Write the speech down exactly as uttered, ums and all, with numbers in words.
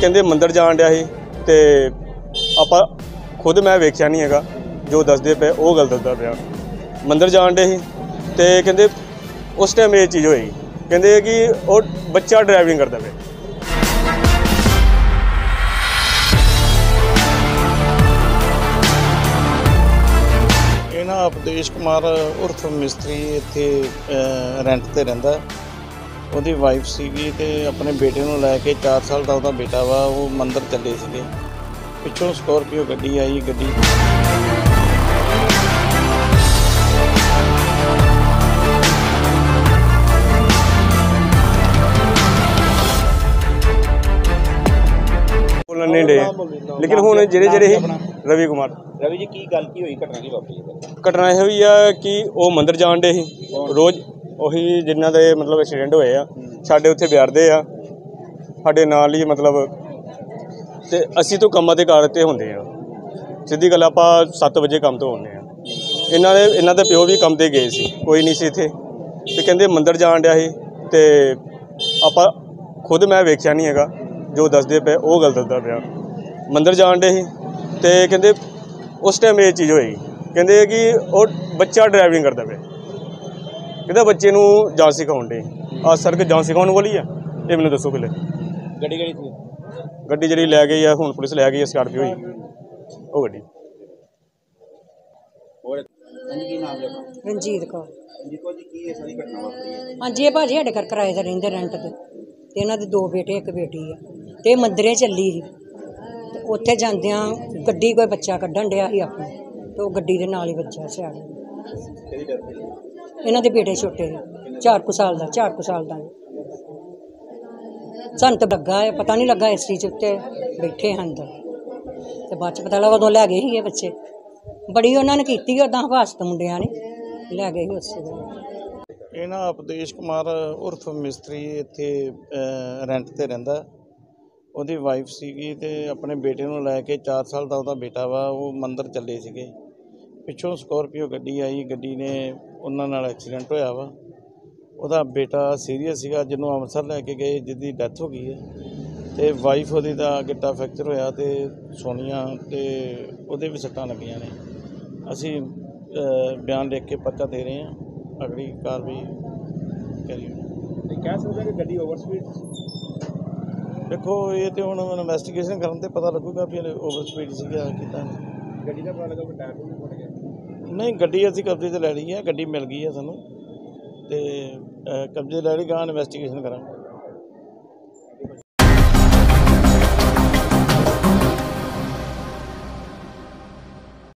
ਕਹਿੰਦੇ ਮੰਦਰ ਜਾਣ ਡਿਆ ਸੀ ਤੇ ਆਪਾਂ खुद मैं वेख्या नहीं है जो दसदे पे वो गल दसदा पिया। मंदिर जान डे तो कहते उस टाइम ये चीज़ होई कहते कि वो बच्चा ड्राइविंग करता पे। ये ना उपदेश कुमार उर्फ मिस्त्री इत्थे रेंट ते रहिंदा। ਉਹਦੀ वाइफ सीगी ते अपने बेटे ਨੂੰ ਲੈ ਕੇ चार साल ਦਾ ਉਹਦਾ बेटा वा वो मंदिर ਚੱਲੇ ਸੀਗੇ। पिछों स्कॉर्पियो गड्डी आई गड्डी बोलन नहीं डे लेकिन हुण जेह्ड़े जेह्ड़े रवि कुमार रवि जी की गल की हुई घटना की वापरी घटना यह हुई है कि वो मंदिर जान डे ही रोज़ ਉਹੀ जिन्हां दे मतलब एक्सीडेंट होए आ साडे उत्थे बिहारदे आ साडे नाल ही मतलब ਤੇ ਅਸੀਂ ਤੋਂ ਕੰਮਾਂ ਦੇ ਕਾਰ ਤੇ ਹੁੰਦੇ ਆ ਸਿੱਧੀ ਗੱਲ ਆਪਾਂ ਸੱਤ ਵਜੇ ਕੰਮ ਤੋਂ ਆਉਂਦੇ ਆ। ਇਹਨਾਂ ਦੇ ਇਹਨਾਂ ਦੇ ਪਿਓ ਵੀ ਕੰਮ ਤੇ ਗਏ ਸੀ ਕੋਈ ਨਹੀਂ ਸੀ ਇੱਥੇ ਤੇ ਕਹਿੰਦੇ ਮੰਦਰ ਜਾਣ ਡਿਆ ਸੀ ਤੇ ਆਪਾਂ ਖੁਦ ਮੈਂ ਵੇਖਿਆ ਨਹੀਂ ਹੈਗਾ ਜੋ ਦੱਸਦੇ ਪਏ ਉਹ ਗੱਲ ਦੱਸਦਾ ਪਿਆ। ਮੰਦਰ ਜਾਣ ਡੇ ਸੀ ਤੇ ਕਹਿੰਦੇ ਉਸ ਟਾਈਮ ਇਹ ਚੀਜ਼ ਹੋਈ ਕਹਿੰਦੇ ਕਿ ਉਹ ਬੱਚਾ ਡਰਾਈਵਿੰਗ ਕਰਦਾ ਪਿਆ ਕਹਿੰਦਾ ਬੱਚੇ ਨੂੰ ਜਾਂਚ ਸਿਖਾਉਣ ਡੇ ਆ ਸੜਕ ਜਾਂਚ ਸਿਖਾਉਣ ਵਾਲੀ ਆ ਇਹ ਮੈਨੂੰ ਦੱਸੋ ਪਹਿਲੇ ਗੱਡੀ ਕਿਹੜੀ ਸੀ ਗੱਡੀ ਜਿਹੜੀ ਲੈ ਗਈ ਆ ਹੁਣ ਪੁਲਿਸ ਲੈ ਗਈ ਆ ਸਕਾਰਪੀਓ ਹੀ ਉਹ ਗੱਡੀ। ਹਾਂਜੀ ਕੀ ਨਾਮ ਹੈ ਰਣਜੀਤ ਕੌਰ। ਜੀ ਕੋ ਜੀ ਕੀ ਇਹ ਸਾਰੀ ਘਟਨਾ ਵਾਪਰੀ ਹੈ? ਹਾਂਜੀ ਇਹ ਭਾਜੀ ਸਾਡੇ ਘਰ ਕਿਰਾਏ ਤੇ ਰਹਿੰਦੇ ਰੈਂਟ ਤੇ ਤੇ ਇਹਨਾਂ ਦੇ ਦੋ ਬੇਟੇ ਇੱਕ ਬੇਟੀ ਆ ਤੇ ਮੰਦਰੇ ਚੱਲੀ ਸੀ ਤੇ ਉੱਥੇ ਜਾਂਦਿਆਂ ਗੱਡੀ ਕੋਈ ਬੱਚਾ ਕੱਢਣ ਡਿਆ ਸੀ ਆਪਣਾ ਤੇ ਉਹ ਗੱਡੀ ਦੇ ਨਾਲ ਹੀ ਵੱਜਾ ਸਿਆਣੇ। ਕਿਹਦੀ ਡੈਥ ਹੋਈ? ਇਹਨਾਂ ਦੇ ਬੇਟੇ ਛੋਟੇ ਚਾਰ ਕੁ ਸਾਲ ਦਾ ਚਾਰ ਕੁ ਸਾਲ ਦਾ ਸਾਨੂੰ ਤਾਂ ਲੱਗਾ ਹੈ ਪਤਾ ਨਹੀਂ ਲੱਗਾ ਇਸ ਚੀਜ਼ ਉੱਤੇ ਬੈਠੇ ਹਨ ਅੰਦਰ ਤੇ ਬਾਅਦ 'ਚ ਪਤਾ ਲੱਗਾ ਉਦੋਂ ਲੈ ਗਏ ਸੀ ਇਹ ਬੱਚੇ ਬੜੀ ਉਹਨਾਂ ਨੇ ਕੀਤੀ ਉੱਦਾਂ ਹਵਾਸਤ ਮੁੰਡਿਆਂ ਨੇ ਲੈ ਗਏ ਸੀ ਉਸੇ ਵੇਲੇ। ਇਹ ਨਾ ਉਪਦੇਸ਼ ਕੁਮਾਰ ਉਰਫ ਮਿਸਤਰੀ ਇੱਥੇ ਰੈਂਟ ਤੇ ਰਹਿੰਦਾ। ਉਹਦੀ ਵਾਈਫ ਸੀਗੀ ਤੇ ਆਪਣੇ ਬੇਟੇ ਨੂੰ ਲੈ ਕੇ ਚਾਰ ਸਾਲ ਦਾ ਉਹਦਾ ਬੇਟਾ ਵਾ ਉਹ ਮੰਦਰ ਚੱਲੇ ਸੀਗੇ। ਪਿੱਛੋਂ ਸਕਾਰਪੀਓ ਗੱਡੀ ਆਈ ਗੱਡੀ ਨੇ ਉਹਨਾਂ ਨਾਲ ਐਕਸੀਡੈਂਟ ਹੋਇਆ ਵਾ। ਉਹਦਾ ਬੇਟਾ ਸੀਰੀਅਸ ਸੀਗਾ ਜਿਹਨੂੰ ਅੰਮ੍ਰਿਤਸਰ ਲੈ ਕੇ ਗਏ ਜਿਹਦੀ ਡੈਥ ਹੋ ਗਈ ਹੈ ਤੇ ਵਾਈਫ ਉਹਦੀ ਦਾ ਗਿੱਟਾ ਫ੍ਰੈਕਚਰ ਹੋਇਆ ਤੇ ਸੋਨੀਆ ਤੇ ਉਹਦੇ ਵੀ ਸੱਟਾਂ ਲੱਗੀਆਂ ਨੇ। ਅਸੀਂ ਬਿਆਨ ਲਿਖ ਕੇ ਪਰਚਾ ਦੇ ਰਹੇ ਹਾਂ ਅਗਲੀ ਕਾਰਵਾਈ ਕਰੀ। ਕਹਿ ਸਕਦੇ ਕਿ ਗੱਡੀ ਓਵਰ ਸਪੀਡ? ਦੇਖੋ ਇਹ ਤੇ ਹੁਣ ਇਨਵੈਸਟੀਗੇਸ਼ਨ ਕਰਨ ਤੇ ਪਤਾ ਲੱਗੂਗਾ ਵੀ ਓਵਰ ਸਪੀਡ ਸੀਗਾ ਕਿੱਦਾਂ। ਗੱਡੀ ਦਾ ਪਤਾ ਲੱਗਾ ਕਿ ਟਾਇਰ ਵੀ ਫਟ ਗਿਆ? ਨਹੀਂ ਗੱਡੀ ਅਸੀਂ ਕਬਜ਼ੇ 'ਤੇ ਲੈ ਲਈ ਹੈ ਗੱਡੀ ਮਿਲ ਗਈ ਹੈ ਸਾਨੂੰ ਤੇ ਕਬਜ਼ੇ ਲੈ ਲਈ ਗਾਂ ਇਨਵੈਸਟੀਗੇਸ਼ਨ ਕਰਾਂਗੇ।